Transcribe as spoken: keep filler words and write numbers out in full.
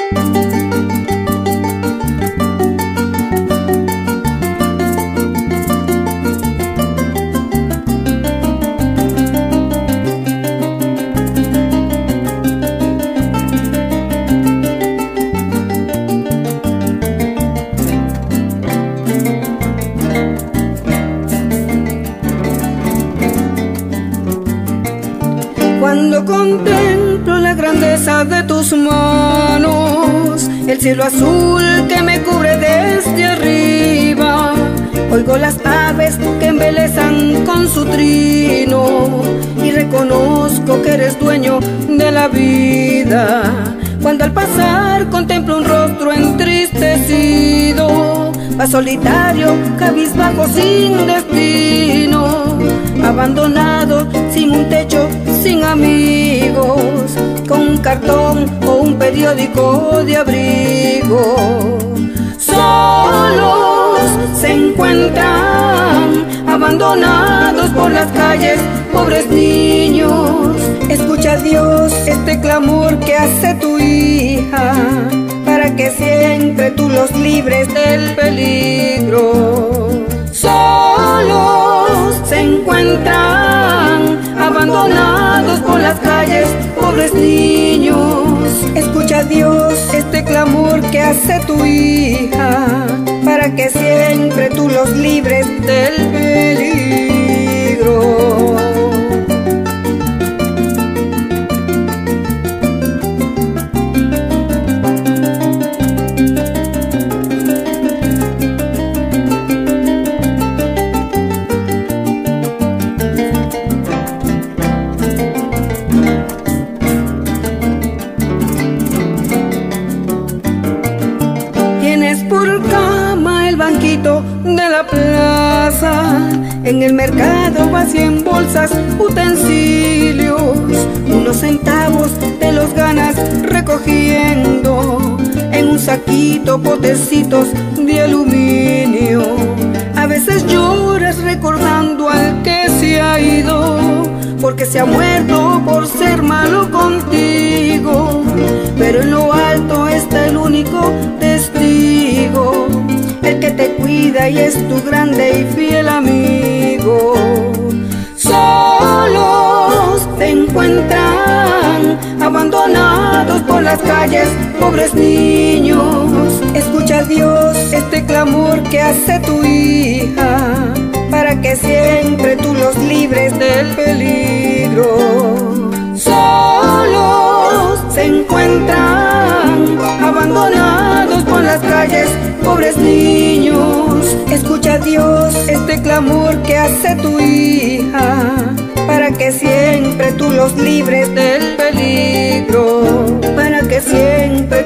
Cuando contemplo la grandeza de tus manos, el cielo azul que me cubre desde arriba, oigo las aves que embelezan con su trino y reconozco que eres dueño de la vida. Cuando al pasar contemplo un rostro entristecido, va solitario, cabizbajo, sin destino, abandonado, sin un techo, sin amigos, con un cartón o un periódico de abrigo. Solos se encuentran, abandonados por las calles, pobres niños. Escucha, Dios, este clamor que hace tu hija, para que siempre tú los libres del peligro. Solos se encuentran, abandonados por las calles, pobres niños. Escucha, Dios, este clamor que hace tu hija, para que siempre tú los libres del peligro. Por cama el banquito de la plaza, en el mercado vas cien bolsas, utensilios, unos centavos te los ganas recogiendo en un saquito, potecitos de aluminio. A veces lloras recordando al que se ha ido, porque se ha muerto por ser malo contigo, pero en lo alto está el único testigo, el que te cuida y es tu grande y fiel amigo. Solos te encuentran, abandonados por las calles, pobres niños. Escucha, Dios, este clamor que hace tu hija, para que siempre tú los libres del peligro. Solos se encuentran, abandonados por las calles, pobres niños. Escucha, Dios, este clamor que hace tu hija, para que siempre tú los libres del peligro, para que siempre